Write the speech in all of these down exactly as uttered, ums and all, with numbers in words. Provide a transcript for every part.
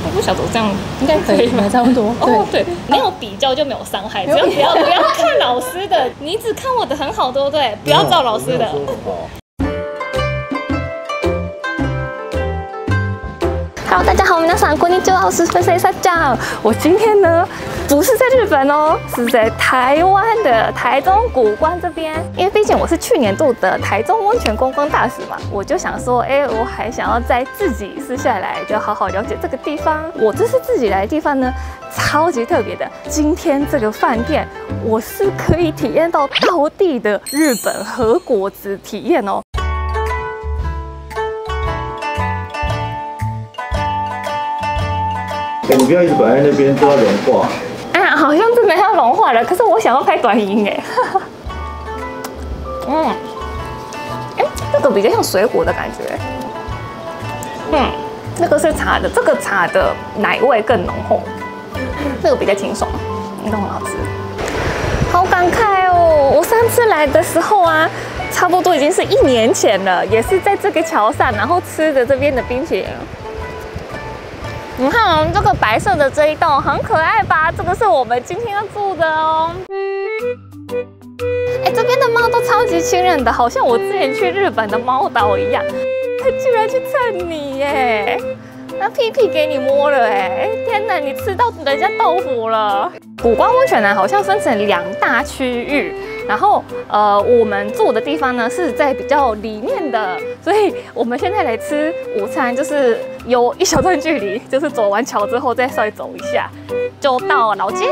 我不晓得这样应该可以吗？ 差不多。 哦，对，没有比较就没有伤害，只要不要不要看老师的，你只看我的很好，对不对？不要照老师的。Hello， 大家好，皆さんこんにちは，我是分析师酱。我今天呢不是在日本哦，是在台湾的台中谷关这边。因为毕竟我是去年度的台中温泉观光大使嘛，我就想说，哎、欸，我还想要再自己私下来，就好好了解这个地方。我这次自己来的地方呢，超级特别的。今天这个饭店，我是可以体验到道地的日本和果子体验哦。 你不要一直摆在那边，都要融化。 啊，好像真的要融化了。可是我想要拍短影哎。嗯，哎、欸，这个比较像水果的感觉。嗯，那个是茶的，这个茶的奶味更浓厚，这个比较清爽，应该很好吃。好感慨哦！我上次来的时候啊，差不多已经是一年前了，也是在这个桥上，然后吃的这边的冰淇淋。你看哦，这个白色的这一栋很可爱吧？这个是我们今天要住的哦。哎，这边的猫都超级亲人的，好像我之前去日本的猫岛一样。它居然去蹭你耶！那屁屁给你摸了哎！天哪，你吃到人家豆腐了。谷关温泉呢，好像分成两大区域。然后，呃，我们住的地方呢是在比较里面的，所以我们现在来吃午餐，就是有一小段距离，就是走完桥之后再稍微走一下，就到老街。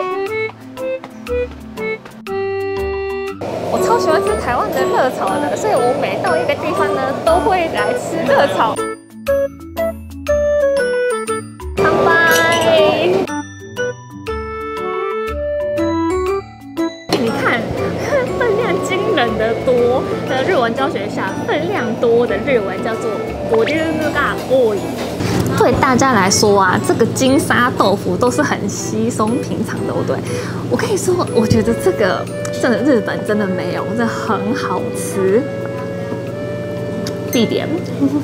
我超喜欢吃台湾的热炒的，所以我每到一个地方呢，都会来吃热炒。乾杯！你看。分量惊人的多的日文教学下，分量多的日文叫做ボリュームが多い。对大家来说啊，这个金沙豆腐都是很稀松平常的，对不对？我跟你说，我觉得这个真的日本真的没有，真的很好吃。必点。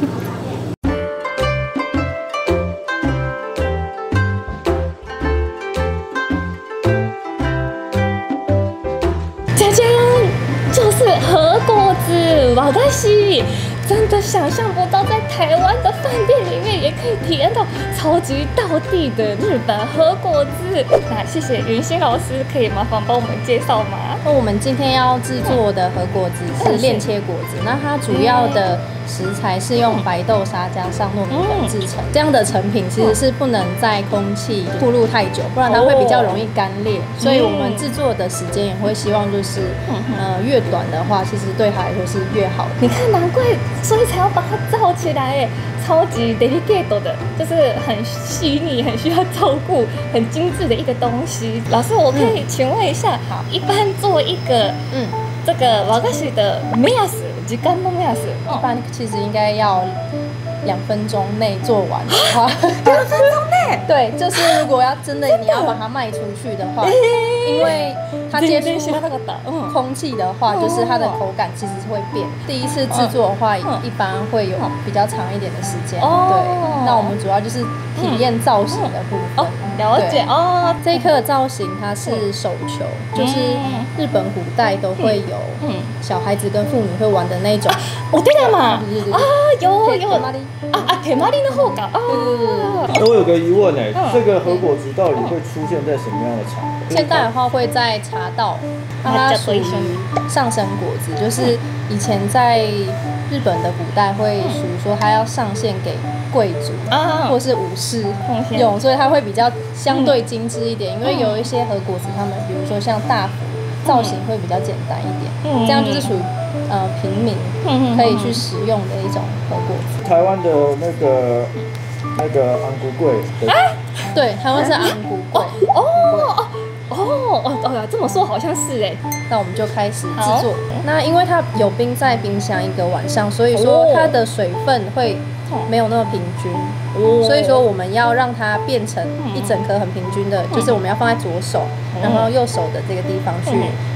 就是和果子瓦菓子，真的想象不到，在台湾的饭店里面也可以体验到超级道地的日本和果子。那谢谢云欣老师，可以麻烦帮我们介绍吗？ 那我们今天要制作的和果子是链切果子，那它主要的食材是用白豆沙加上糯米粉制成，这样的成品其实是不能在空气暴露太久，不然它会比较容易干裂。所以我们制作的时间也会希望就是，呃，越短的话，其实对它来说是越好的。 你看，难怪，所以才要把它罩起来，哎，超级 delicate 的，就是很细腻、很需要照顾、很精致的一个东西。老师，我可以请问一下，好，一般做一个，嗯，这个瓦菓子的目安。時間の目安， 一般其实应该要两分钟内做完的话， 两分钟内， 对，就是如果要真的你要把它卖出去的话，因为它接触空气的话，就是它的口感其实是会变。第一次制作的话，一般会有比较长一点的时间。对，那我们主要就是体验造型的部分。 了解哦， 这一颗的造型它是手球，就是日本古代都会有小孩子跟妇女会玩的那种。 我对了嘛，啊有有啊啊，手まりの方か啊。 我有个疑问哎，这个和果子到底会出现在什么样的场合？ 现在的话会在茶道，它属于上升果子，就是以前在日本的古代会属于说它要上献给贵族啊，或是武士用，所以它会比较相对精致一点。因为有一些和果子，他们比如说像大福，造型会比较简单一点，这样就是属于呃平民可以去食用的一种和果子。 台湾的那个那个安菇桂， 对，台湾是安菇桂。 哦哦哦哦哦，这么说好像是哎。 那我们就开始制作。那因为它有冰在冰箱一个晚上，所以说它的水分会没有那么平均，所以说我们要让它变成一整颗很平均的，就是我们要放在左手，然后右手的这个地方去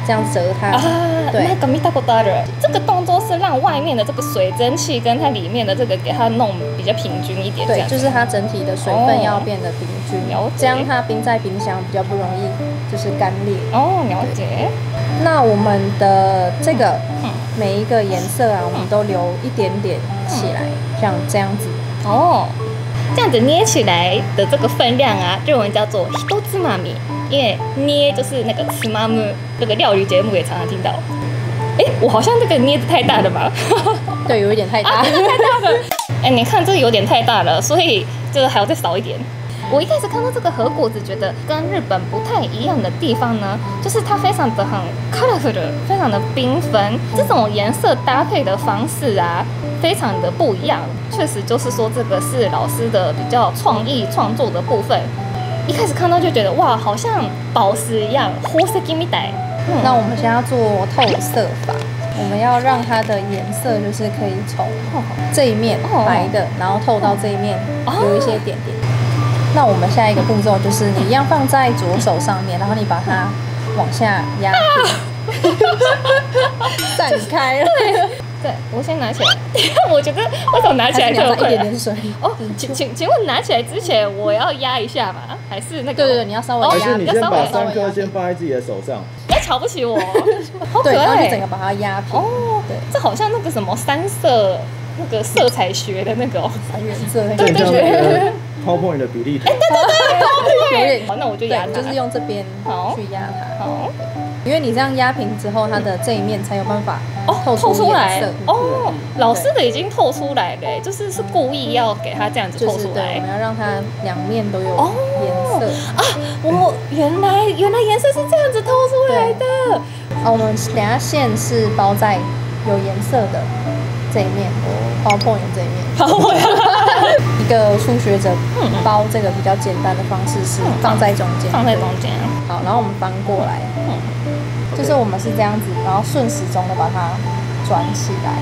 这样折它。 啊， 对， 那个見たことある。这个动作是让外面的这个水蒸气跟它里面的这个给它弄比较平均一点。 对，就是它整体的水分要变得平均， 了解。 这样它冰在冰箱比较不容易就是干裂。 哦，了解。 那我们的这个每一个颜色啊，我们都留一点点起来，像这样子。 哦，这样子捏起来的这个分量啊，日文叫做一つまみ。因为捏就是那个つまむ，这个料理节目也常常听到。哎，我好像这个捏的太大了吧？ 对，有一点太大， 啊、太大了。哎，你看这个有点太大了，所以这个还要再少一点。我一开始看到这个和果子，觉得跟日本不太一样的地方呢，就是它非常的很 colorful， 非常的缤纷，这种颜色搭配的方式啊，非常的不一样。确实就是说，这个是老师的比较创意创作的部分。一开始看到就觉得哇，好像宝石一样，宝石みたい。 嗯，那我们现在要做透色法，我们要让它的颜色就是可以从这一面白的，然后透到这一面有一些点点。那我们下一个步骤就是你一样放在左手上面，然后你把它往下压平，散开了。 对，我先拿起来。我觉得为什么拿起来就有一点点水？ 哦，请请请问拿起来之前我要压一下吗？还是那个？ 对对对，你要稍微压。 还是你先把三颗先放在自己的手上？ 不要瞧不起我，好可爱。 对，然后就整个把它压平。 哦，对，这好像那个什么三色那个色彩学的那个三原色那个。对对对。 PowerPoint 的比例图。 哎，对对对，有点。好，那我就压它。 就是用这边去压它。 好。 因为你这样压平之后，它的这一面才有办法哦透出来哦。 老师的已经透出来了，就是是故意要给它这样子透出来。 我们要让它两面都有颜色啊！我原来原来颜色是这样子透出来的。 啊，我们等下线是包在有颜色的这一面，PowerPoint 这一面。一个初学者包这个比较简单的方式是放在中间， 放在中间。 好，然后我们翻过来。就是我们是这样子，然后顺时钟的把它转起来。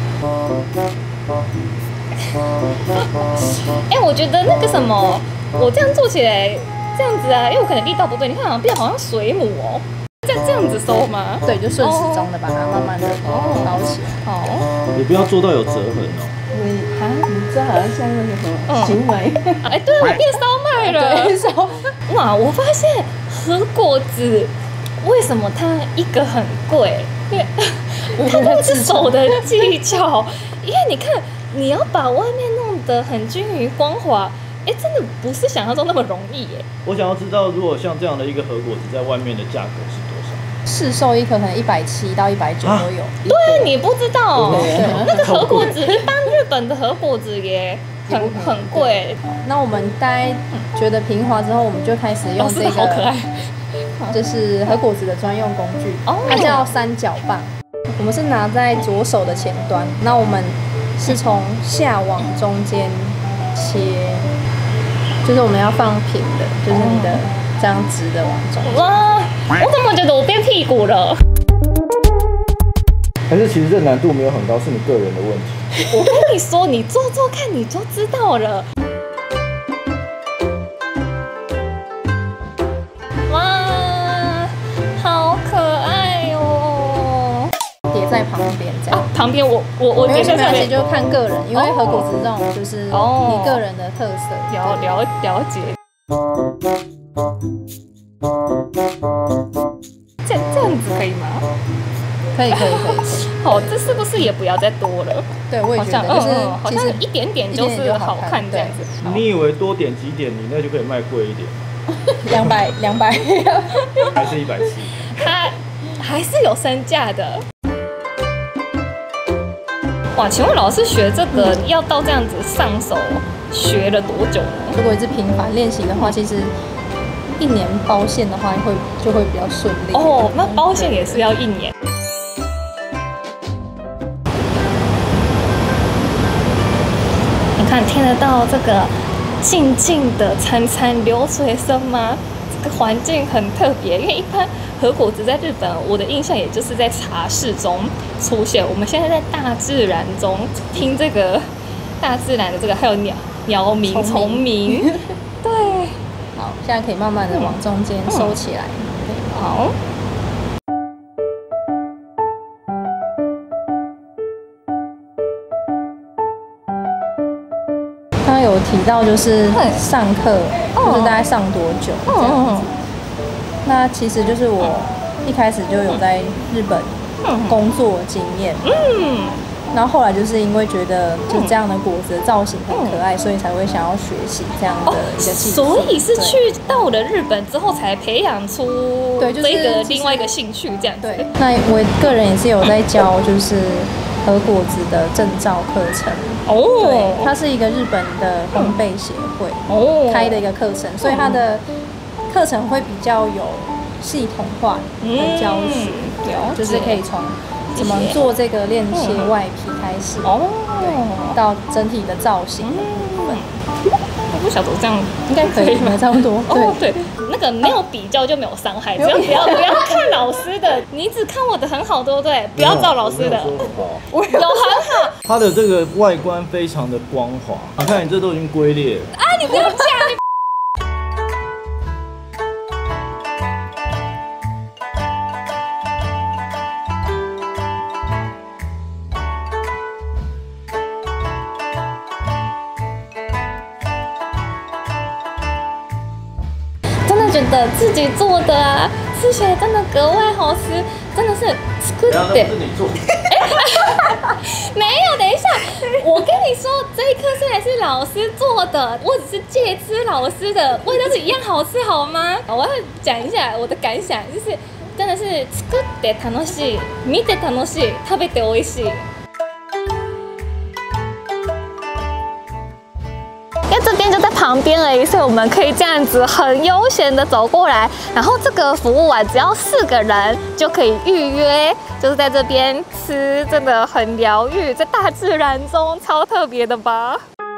哎、欸，我觉得那个什么，我这样做起来这样子啊，因为我可能力道不对，你看好像变好像水母哦，这样这样子收吗？ 对，就顺时钟的把它慢慢的包起来。 哦， 你不要做到有折痕哦。 你啊，你这好像像那个什么行为。 哎、欸，对，我变烧麦了。 对，烧。 哇，我发现和果子。为什么它一个很贵？因为它那个是手的技巧。因为你看，你要把外面弄得很均匀光滑，哎，真的不是想象中那么容易耶。 我想要知道，如果像这样的一个和果子在外面的价格是多少？ 市售一颗可能一百七到一百九都有。 对啊，你不知道，那个和果子，一般日本的和果子也很很贵。 那我们大概觉得平滑之后，我们就开始用这个。 好可爱。 就是和果子的专用工具，它叫三角棒。我们是拿在左手的前端，那我们是从下往中间切，就是我们要放平的，就是你的这样直的往中间。 哇，我怎么觉得我变屁股了？ 还是其实这难度没有很高，是你个人的问题。 我跟你说，你做做看，你就知道了。 在旁边这样， 啊、旁边我我我觉得没关系，就看个人，因为和果子这种就是你个人的特色。 了了了解。这这样子可以吗？ 可以可以可以。 好，这是不是也不要再多了？ 对，我也觉得，就是好像一点点就是好看这样子。 你以为多点几点，你那就可以卖贵一点？ 两百两百， 还是一百七？ 它还是有身价的。哇，请问老师学这个要到这样子上手学了多久呢？ 如果一直频繁练习的话，其实一年包线的话会就会比较顺利。 哦，那包线也是要一年。你看，听得到这个静静的潺潺流水声吗？这个环境很特别，因为一般和果子在日本，我的印象也就是在茶室中出现。我们现在在大自然中听这个大自然的这个，还有鸟鸟鸣、虫鸣。对， 好，现在可以慢慢的往中间收起来。 好。 提到就是上课，就是大概上多久这样子。那其实就是我一开始就有在日本工作经验，嗯，然后后来就是因为觉得就这样的果子的造型很可爱，所以才会想要学习这样的一个技术。 所以是去到了日本之后才培养出对，就是这个另外一个兴趣这样子。 对，那我个人也是有在教就是和果子的证照课程。哦，对，它是一个日本的烘焙协会哦开的一个课程，所以它的课程会比较有系统化的教学，嗯、就是可以从怎么做这个链切外皮开始，哦，到整体的造型的部分。 我不晓得这样应该可以吗？差不多。 哦，对，那个没有比较就没有伤害，只要不要不要看老师的，你只看我的很好，对不对？不要照老师的。有很好。 它的这个外观非常的光滑，你看你这都已经龟裂了。 啊，你不要这样。觉得自己做的啊，吃起来真的格外好吃，真的是作って。 是你做的？ 没有，等一下，我跟你说，这一颗虽然是老师做的，我只是借吃老师的，味道是一样好吃，好吗？我要讲一下我的感想，就是真的是作って楽しい、見て楽しい、食べて美味しい。因为这边就在旁边而已，所以我们可以这样子很悠闲的走过来。然后这个服务啊，只要四个人就可以预约，就是在这边吃，真的很疗愈，在大自然中超特别的吧。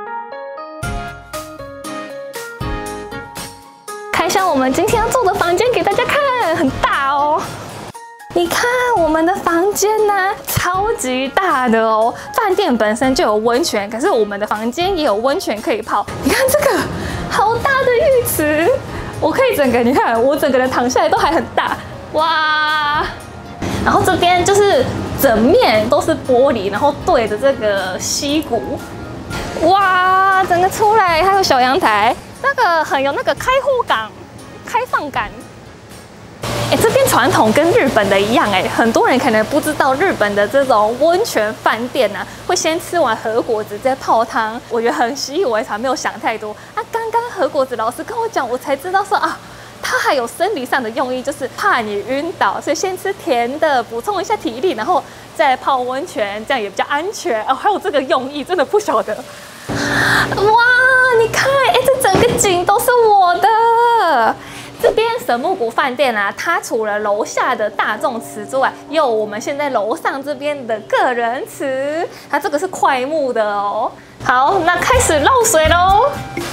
看一下我们今天要住的房间给大家看，很大哦。你看我们的房间呢、啊，超级大的哦。饭店本身就有温泉，可是我们的房间也有温泉可以泡。你看这个好大的浴池，我可以整个，你看我整个人躺下来都还很大，哇！然后这边就是整面都是玻璃，然后对着这个溪谷，哇，整个出来还有小阳台，那个很有那个开户感、开放感。哎，这边传统跟日本的一样，哎，很多人可能不知道日本的这种温泉饭店啊，会先吃完和果子再泡汤，我觉得很习以为常，没有想太多啊。刚刚和果子老师跟我讲，我才知道说啊，它还有生理上的用意，就是怕你晕倒，所以先吃甜的补充一下体力，然后再泡温泉，这样也比较安全哦。还有这个用意，真的不晓得。哇，你看，哎，这整个景都是我的。这边神木谷饭店啊，它除了楼下的大众池之外，也有我们现在楼上这边的个人池，它这个是快木的哦。好，那开始漏水喽。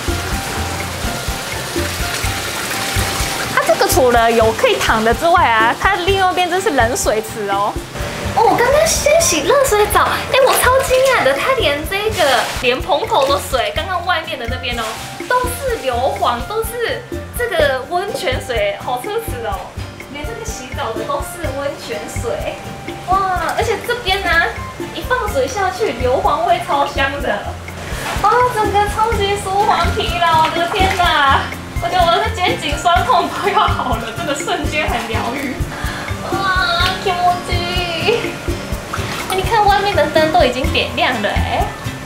它这个除了有可以躺的之外啊，它另外一边这是冷水池哦。哦，我刚刚先洗热水澡，哎，我超惊讶的，它连这个莲蓬头的水，刚刚外面的那边哦，都是硫磺，都是这个温泉水，好奢侈哦！连这个洗澡的都是温泉水，哇！而且这边呢，一放水下去，硫磺味超香的，啊，整个超级舒缓疲劳，我的天哪！我觉得我的肩颈酸痛都要好了，真的瞬间很疗愈，哇，気持ちいい！哎，你看外面的灯都已经点亮了，哎。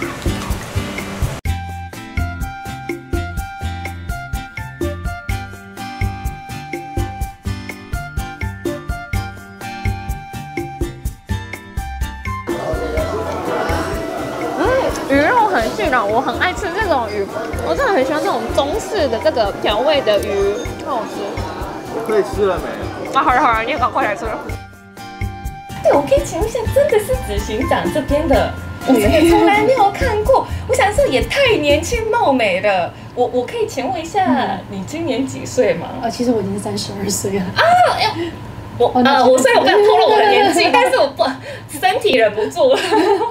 鱼肉很细软，我很爱吃这种鱼，我真的很喜欢这种中式的这个调味的鱼，好好吃。 我可以吃了没？ 啊，好了好了，你也赶快来吃。对，我可以请问一下，真的是执行长这边的，我真的从来没有看过。我想说也太年轻貌美了。我我可以请问一下，嗯、你今年几岁吗？ 啊，其实我已经是三十二岁了。 啊，哎，我呃，我虽然我刚透露我的年纪，但是我不身体忍不住。